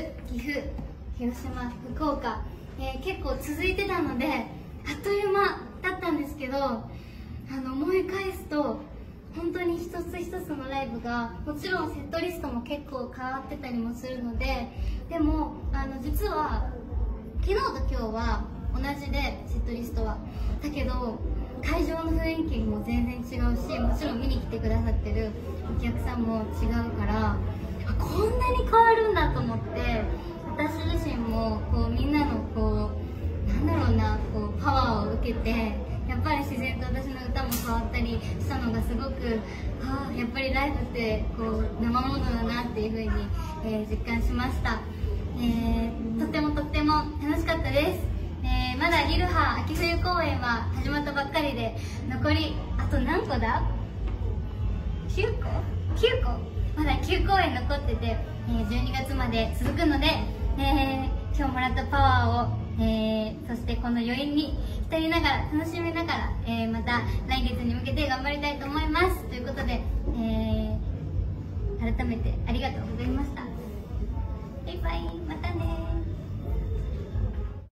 岐阜、広島、福岡、結構続いてたのであっという間だったんですけど、思い返すと本当に一つ一つのライブが、もちろんセットリストも結構変わってたりもするので、でも実は昨日と今日は同じでセットリストはだけど、会場の雰囲気も全然違うし、もちろん見に来てくださってるお客さんも違うから、こんなに変わるんだと思って、私自身もこうみんなのこうなんだろうな、こうパワーを受けて、やっぱり自然と私の歌も変わったりしたのがすごく、やっぱりライブってこう生ものだなっていうふうに、実感しました。とってもとっても楽しかったです。まだリルハ秋冬公演は始まったばっかりで、残りあと何個だ ?9 個 ?9 個まだ9公演残ってて、12月まで続くので、今日もらったパワーを、そしてこの余韻に浸りながら、楽しみながら、また来月に向けて頑張りたい